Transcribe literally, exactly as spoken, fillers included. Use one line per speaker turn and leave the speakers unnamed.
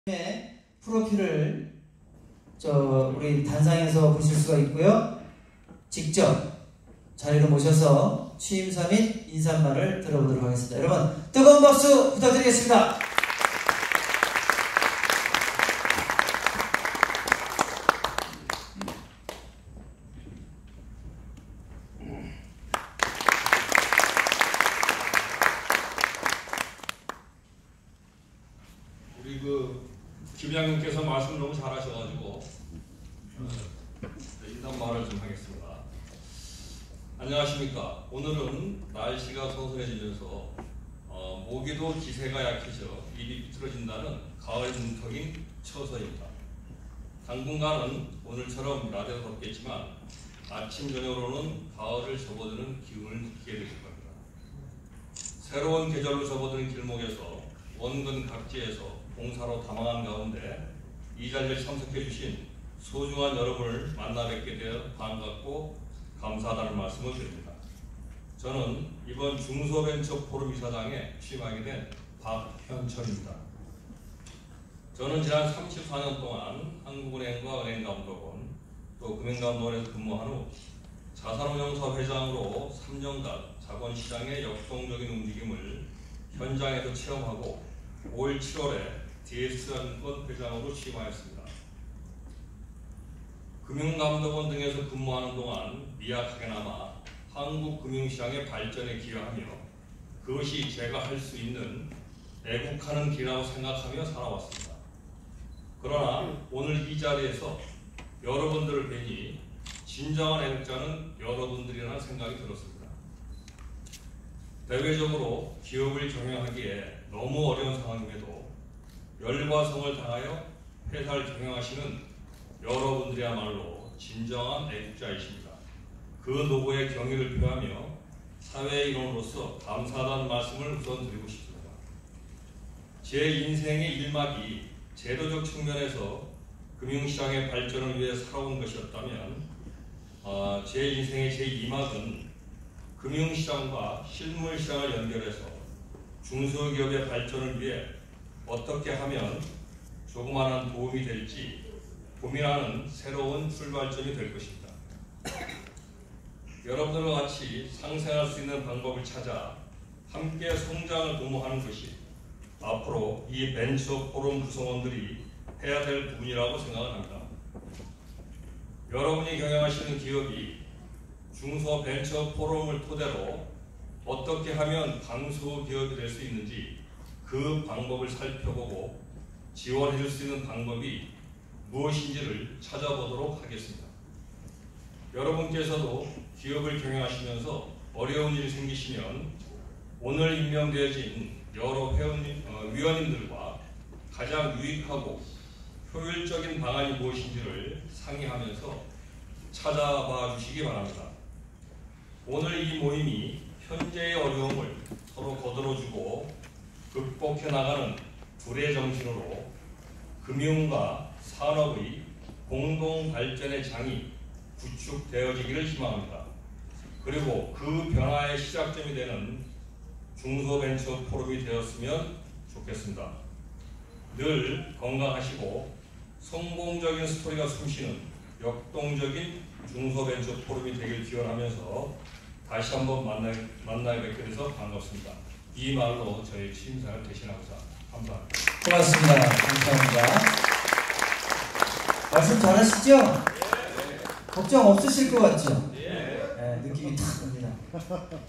프로필을 저 우리 단상에서 보실 수가 있고요. 직접 자리로 모셔서 취임사 및 인사말을 들어보도록 하겠습니다. 여러분 뜨거운 박수 부탁드리겠습니다.
우리 그 김양님께서 말씀 너무 잘하셔가지고 어, 인사말을 좀 하겠습니다. 안녕하십니까. 오늘은 날씨가 선선해지면서 어, 모기도 기세가 약해져 입이 비틀어진다는 가을 문턱인 처서입니다. 당분간은 오늘처럼 낮에도 덥겠지만 아침 저녁으로는 가을을 접어드는 기운을 느끼게 되실 겁니다. 새로운 계절로 접어드는 길목에서 원근 각지에서 봉사로 다망한 가운데 이 자리에 참석해 주신 소중한 여러분을 만나 뵙게 되어 반갑고 감사하다는 말씀을 드립니다. 저는 이번 중소벤처포럼 이사장에 취임하게 된 박현철입니다. 저는 지난 삼십사 년 동안 한국은행과 은행감독원 또 금융감독원에서 근무한 후 자산운용사 회장으로 삼 년간 자본시장의 역동적인 움직임을 현장에서 체험하고 올 칠월에 디에스증권 회장으로 취임하였습니다. 금융감독원 등에서 근무하는 동안 미약하게나마 한국 금융시장의 발전에 기여하며 그것이 제가 할 수 있는 애국하는 길이라고 생각하며 살아왔습니다. 그러나 오늘 이 자리에서 여러분들을 뵈니 진정한 애국자는 여러분들이라는 생각이 들었습니다. 대외적으로 기업을 경영하기에 너무 어려운 상황임에도 열과 성을 다하여 회사를 경영하시는 여러분들이야말로 진정한 애국자이십니다. 그 노고의 경의를 표하며 사회의 일원으로서 감사하다는 말씀을 우선 드리고 싶습니다. 제 인생의 일막이 제도적 측면에서 금융시장의 발전을 위해 살아온 것이었다면 어, 제 인생의 제이 막은 금융시장과 실물시장을 연결해서 중소기업의 발전을 위해 어떻게 하면 조그마한 도움이 될지 고민하는 새로운 출발점이 될 것입니다. 여러분들과 같이 상생할 수 있는 방법을 찾아 함께 성장을 도모하는 것이 앞으로 이 벤처 포럼 구성원들이 해야 될 부분이라고 생각을 합니다. 여러분이 경영하시는 기업이 중소벤처 포럼을 토대로 어떻게 하면 강소기업이 될 수 있는지 그 방법을 살펴보고 지원해 줄 수 있는 방법이 무엇인지를 찾아보도록 하겠습니다. 여러분께서도 기업을 경영하시면서 어려운 일이 생기시면 오늘 임명되어진 여러 회원님, 어, 위원님들과 가장 유익하고 효율적인 방안이 무엇인지를 상의하면서 찾아봐 주시기 바랍니다. 오늘 이 모임이 현재의 어려움을 서로 거들어주고 극복해 나가는 둘의 정신으로 금융과 산업의 공동 발전의 장이 구축되어지기를 희망합니다. 그리고 그 변화의 시작점이 되는 중소벤처 포럼이 되었으면 좋겠습니다. 늘 건강하시고 성공적인 스토리가 숨쉬는 역동적인 중소벤처 포럼이 되길 기원하면서 다시 한번 만나, 만나 뵙게 돼서 반갑습니다. 이 말로 저희 취임사를 대신하고자 감사합니다.
고맙습니다. 감사합니다. 말씀 잘하시죠? 네. 걱정 없으실 것 같죠? 네. 네, 느낌이 탁 옵니다.